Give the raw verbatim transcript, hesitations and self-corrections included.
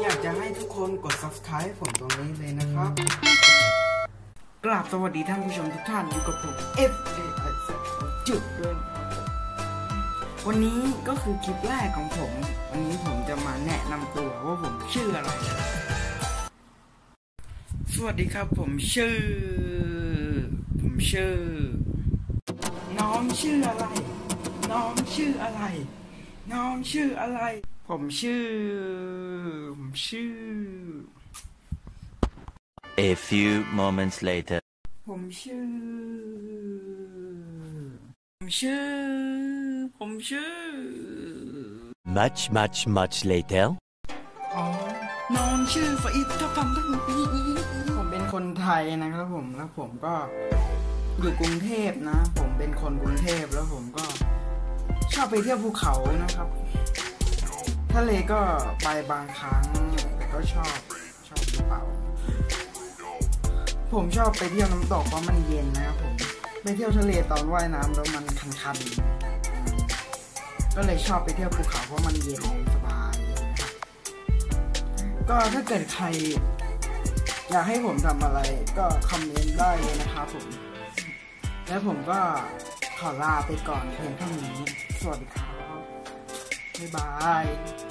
อยากจะให้ทุกคนกด ซับสไครบ์ ผมตรงนี้เลยนะครับกราบสวัสดีท่านผู้ชมทุกท่านอยู่กับผม เอฟ เอ ไอ จุดด้วยวันนี้ก็คือคลิปแรกของผมวันนี้ผมจะมาแนะนำตัวว่าผมชื่ออะไรสวัสดีครับผมชื่อผมชื่อน้องชื่ออะไรน้องชื่ออะไรน้องชื่ออะไรผมชื่อผมชื่อ A few moments later ผมชื่อผมชื่อผมชื่อ Much much much later อ๋อน้องชื่อฟาอิดถ้าฟังทั้งนี้ผมเป็นคนไทยนะครับผมแล้วผมก็อยู่กรุงเทพนะผมเป็นคนกรุงเทพแล้วผมก็ชอบไปเที่ยวภูเขานะครับทะเลก็ไปบางครั้งแต่ก็ชอบชอบภูเขาผมชอบไปเที่ยวน้ำตกเพราะมันเย็นนะครับผมไปเที่ยวทะเลตอนว่ายน้ำแล้วมันคันๆก็เลยชอบไปเที่ยวภูเขาเพราะมันเย็นสบายนะครับก็ถ้าเกิดใครอยากให้ผมทำอะไรก็คอมเมนต์ได้เลยนะครับผมแล้วผมก็ขอลาไปก่อนเพียงเท่านี้สวัสดีครับบ๊ายบาย